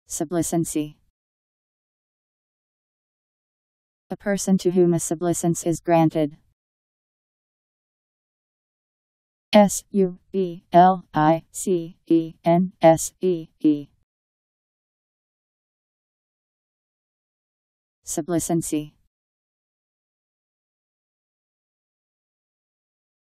Sublicency. A person to whom a sublicence is granted. S-U-B-L-I-C-E-N-S-E-E. Sublicency.